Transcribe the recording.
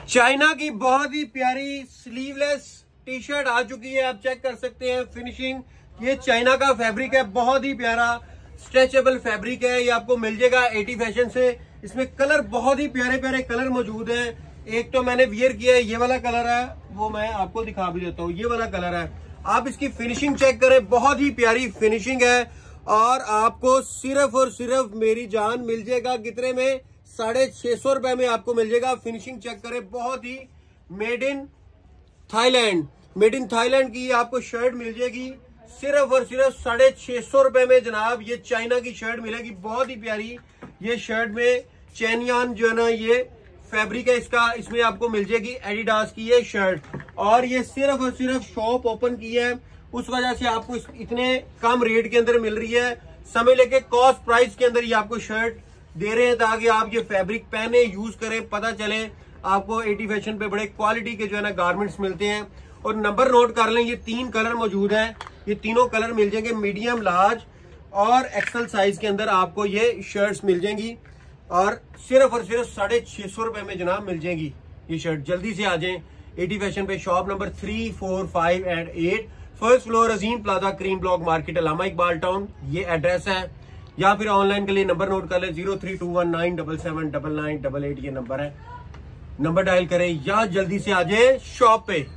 China की बहुत ही प्यारी स्लीवलेस टी शर्ट आ चुकी है। आप चेक कर सकते हैं फिनिशिंग, ये चाइना का फैब्रिक है, बहुत ही प्यारा स्ट्रेचेबल फैब्रिक है। ये आपको मिल जाएगा 80 फैशन से। इसमें कलर बहुत ही प्यारे प्यारे कलर मौजूद हैं। एक तो मैंने वियर किया है, ये वाला कलर है, वो मैं आपको दिखा भी देता हूँ। ये वाला कलर है, आप इसकी फिनिशिंग चेक करें, बहुत ही प्यारी फिनिशिंग है। और आपको सिर्फ और सिर्फ मेरी जान मिल जाएगा कितने में, 650 रुपए में आपको मिल जाएगा। फिनिशिंग चेक करें, बहुत ही मेड इन थाईलैंड की आपको शर्ट मिल जाएगी सिर्फ और सिर्फ 650 रुपए में जनाब। ये चाइना की शर्ट मिलेगी, बहुत ही प्यारी। ये शर्ट में चैनियान जो है ना, ये फैब्रिक है इसका, इसमें आपको मिल जाएगी एडिडास की ये शर्ट। और ये सिर्फ और सिर्फ शॉप ओपन की है, उस वजह से आपको इतने कम रेट के अंदर मिल रही है। समय लेके कॉस्ट प्राइस के अंदर ये आपको शर्ट दे रहे हैं, ताकि आप ये फैब्रिक पहने, यूज करें, पता चले आपको 80 फैशन पे बड़े क्वालिटी के जो है ना गारमेंट्स मिलते हैं। और नंबर नोट कर लें, ये 3 कलर मौजूद हैं। ये तीनों कलर मिल जाएंगे मीडियम, लार्ज और एक्सल साइज के अंदर आपको ये शर्ट्स मिल जाएंगी। और सिर्फ 650 रुपए में जनाब मिल जाएगी ये शर्ट। जल्दी से आ जाएं 80 फैशन पे, shop number 3, 4, 5 and 8, first floor Azeem plaza, cream block market, Allama Iqbal town, ये एड्रेस है। या फिर ऑनलाइन के लिए नंबर नोट कर ले, 0321977988 ये नंबर है। नंबर डायल करें या जल्दी से आ जाए शॉप पे।